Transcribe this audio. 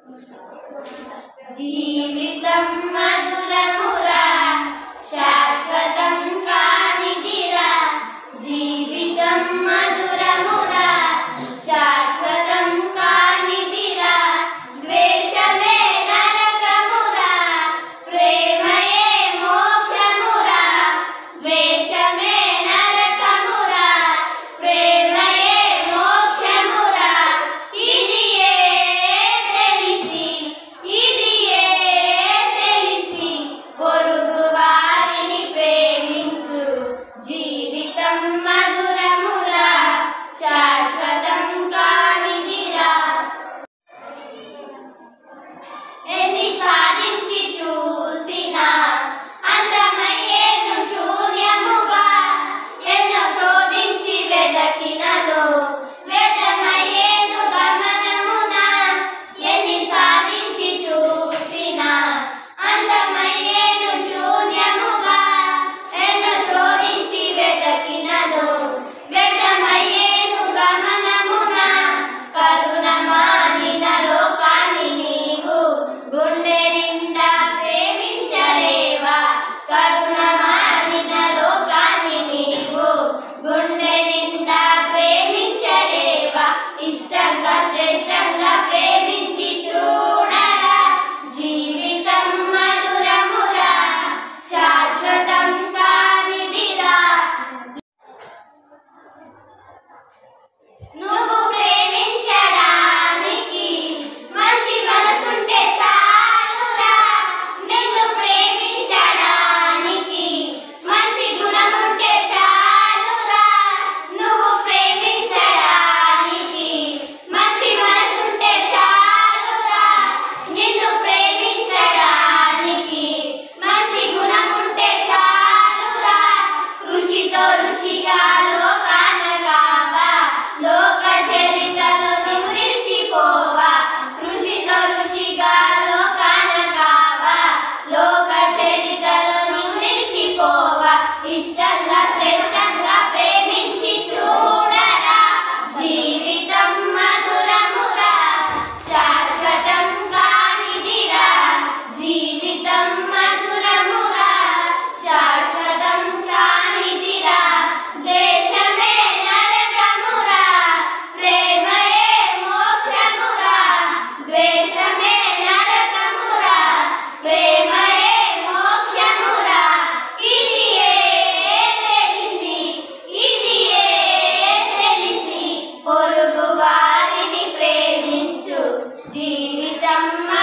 జీవితం మధురమురా శాశ్వతం కానిదిరా జీవితం మధురమురా శాశ్వతం కానిదిరా ద్వేషమే నరకమురా ప్రేమయే మోక్షమురా ద్వేషమే నరకమురా ప్రేమయే మోక్షమురా ఇది తెలిసి పొరుగు వారిని ప్రేమించు జీవితం మధురమురా శాశ్వతం కానిదిరా ఎన్ని సాధించి చూసినా అందమయ్యేను శూన్యముగా ఎన్నో శోధించి వెదకినలో వ్యర్థమయ్యేను గమనమున ఎన్ని సాధించి చూసినా అందమయ్యేను శూన్యముగా ఎన్నో శోధించి వెదకినలో వ్యర్థమయ్యేను గమనమున కరుణమానిన లోకాన్ని నీవు గుండె నిండా ప్రేమించలేవా కరుణమానిన లోకాన్ని నీవు గుండె నిండా ప్రేమించలేవా ఇష్టంగా శ్రేష్టంగా ప్రేమించి చూడరా జీవితం మధురమురా శాశ్వతం కానిదిరా నువ్వు ప్రేమించడానికి మంచి మనసుంటే చాలురా నిన్ను ప్రేమించడానికి మంచి గుణముంటే చాలురా నువ్వు ప్రేమించడానికి మంచి మనసుంటే చాలురా నిన్ను ప్రేమించడానికి మంచి గుణముంటే చాలురా కృషితో ఋషిగా లోకాన కావా లోక చరితలో నీవు నిలిచిపోవా కృషితో ఋషిగా లోకాన కావా లోక చరితలో నీవు నిలిచిపోవా ఇష్టంగా శ్రేష్టంగా ప్రేమించి చూడరా జీవితం మధురమురా శాశ్వతం కానిదిరా జీవితం మధురమురా శాశ్వతం కానిదిరా ద్వేషమే నరకమురా ప్రేమయే మోక్షమురా ద్వేషమే నరకమురా ప్రేమయే మోక్షమురా ఇది తెలిసి పొరుగు వారిని ప్రేమించు జీవితం